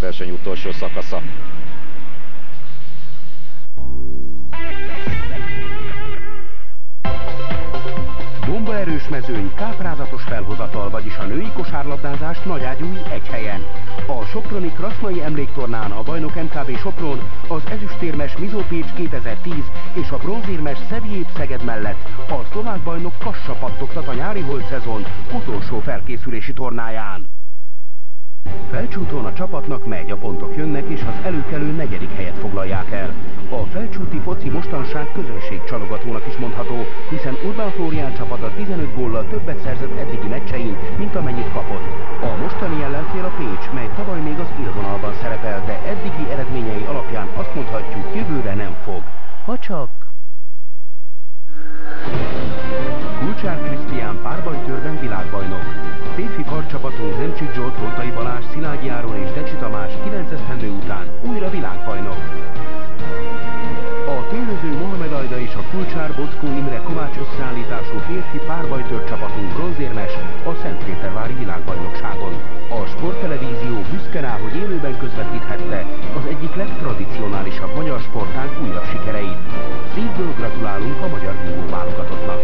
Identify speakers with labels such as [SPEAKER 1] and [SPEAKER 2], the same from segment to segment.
[SPEAKER 1] verseny utolsó szakasza.
[SPEAKER 2] Bombaerős mezőny, káprázatos felhozatal, vagyis a női kosárlabdázás nagyágyúj egy helyen. A soproni Krasznai emléktornán a bajnok MKB Sopron, az ezüstérmes Mizópécs 2010 és a bronzérmes Szevjép Szeged mellett a szlovák bajnok Kassa pattogtat a nyári holt szezon utolsó felkészülési tornáján. Felcsúton a csapatnak megy, a pontok jönnek és az előkelő 4. helyet foglalják el. A felcsúti foci mostanság közönségcsalogatónak is mondható, hiszen Urbán Flórián csapata 15 góllal többet szerzett eddigi meccsein, mint amennyit kapott. A mostani ellenfél a Pécs, mely tavaly még az élvonalban szerepel, de eddigi eredményei alapján azt mondhatjuk, jövőre nem fog. Ha csak... Kulcsár Krisztián párbajtőrben világbajnok. Férfi karcsapatunk Zemcsik Zsolt, Rontai Balázs, Szilágyi Áron és Decsi Tamás 9 esztendő után újra világbajnok. A tőlöző Mohamed Ajda és a Kulcsár Bockó Imre Kovács összeállítású férfi párbajtőr csapatunk bronzérmes a Szentpétervári világbajnokságon. A sporttelevízió büszke rá, hogy élőben közvetíthette az egyik legtradicionálisabb magyar sportág újabb sikereit. Szívből gratulálunk a magyar vívó válogatottnak.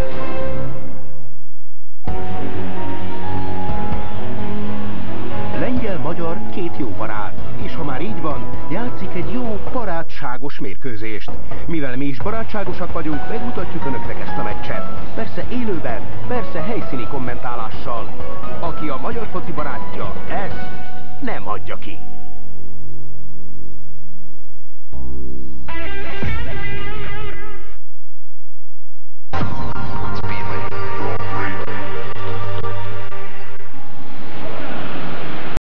[SPEAKER 2] Lengyel-magyar két jó barát, és ha már így van, játszik egy jó, barátságos mérkőzést. Mivel mi is barátságosak vagyunk, megmutatjuk önöknek ezt a meccset. Persze élőben, persze helyszíni kommentálással. Aki a magyar foci barátja, ezt nem adja ki.